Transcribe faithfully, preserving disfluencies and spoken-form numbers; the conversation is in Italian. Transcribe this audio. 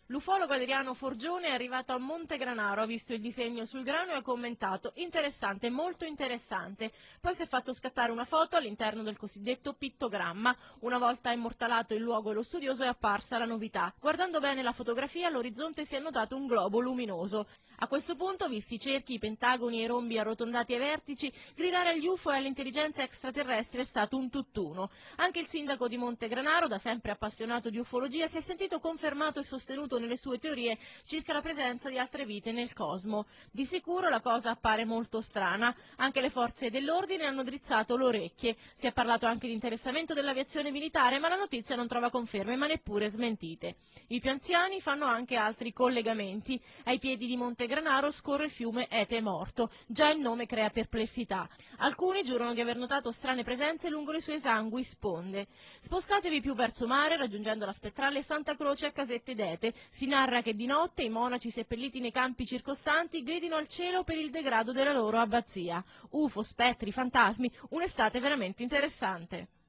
L'ufologo Adriano Forgione è arrivato a Montegranaro, ha visto il disegno sul grano e ha commentato: interessante, molto interessante. Poi si è fatto scattare una foto all'interno del cosiddetto pittogramma. Una volta immortalato il luogo e lo studioso è apparsa la novità. Guardando bene la fotografia all'orizzonte si è notato un globo luminoso. A questo punto, visti i cerchi, i pentagoni e i rombi arrotondati ai vertici, gridare agli U F O e all'intelligenza extraterrestre è stato un tutt'uno. Anche il sindaco di Montegranaro, da sempre appassionato di ufologia, si è sentito confermato e sostenuto nelle sue teorie circa la presenza di altre vite nel cosmo. Di sicuro la cosa appare molto strana. Anche le forze dell'ordine hanno drizzato le orecchie. Si è parlato anche di interessamento dell'aviazione militare, ma la notizia non trova conferme, ma neppure smentite. I più anziani fanno anche altri collegamenti. Ai piedi di Montegranaro scorre il fiume Ete Morto. Già il nome crea perplessità. Alcuni giurano di aver notato strane presenze lungo le sue esangui sponde. Spostatevi più verso mare, raggiungendo la spettrale Santa Croce a Casette d'Ete. Si narra che di notte i monaci seppelliti nei campi circostanti gridino al cielo per il degrado della loro abbazia. U F O, spettri, fantasmi, un'estate veramente interessante.